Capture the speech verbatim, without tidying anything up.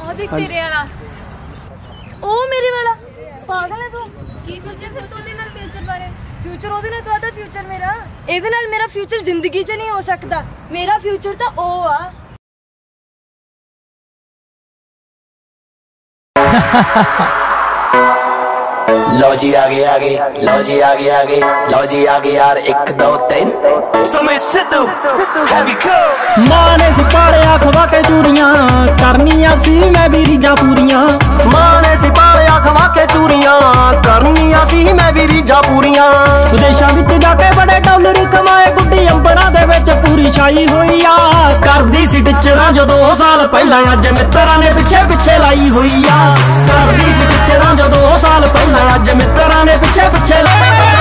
ਦੇਖ ਤੇਰੇ ਵਾਲਾ, ਉਹ ਮੇਰੇ ਵਾਲਾ। ਪਾਗਲ ਹੈ ਤੂੰ? ਕੀ ਸੋਚਿਆ ਫਿਰ ਤੂੰ ਉਹਦੇ ਨਾਲ ਫਿਊਚਰ ਬਾਰੇ? ਫਿਊਚਰ ਉਹਦੇ ਨਾਲ ਕਾਹਦਾ ਫਿਊਚਰ? ਮੇਰਾ ਇਹਦੇ ਨਾਲ ਮੇਰਾ ਫਿਊਚਰ ਜ਼ਿੰਦਗੀ 'ਚ ਨਹੀਂ ਹੋ ਸਕਦਾ। ਮੇਰਾ ਫਿਊਚਰ ਤਾਂ ਉਹ ਆ। लो जी आगे आगे, लो जी आगे आगे, लो जी आगे यार, एक दो तीन समय सिद्धू हैवी को। मां ने सिपालिया खवा के चूड़ियां करनियां सी मैं भी रीझां पूरियां। मां ने सिपालिया खवा के चूड़ियां करनियां सी मैं भी रीझां पूरियां। विदेशां विच जाके बड़े डॉलर कमाए, बुड्ढी अंबरां दे विच पूरी छाई होई आ। करदी सी टिचरां जो दो साल पहलां, अज मित्तरां ने पिछे पिछे लाई होई आ। करदी सी टिचरां जो दो साल पहलां, अज मित्तरां ने पिछे पिछे लाई।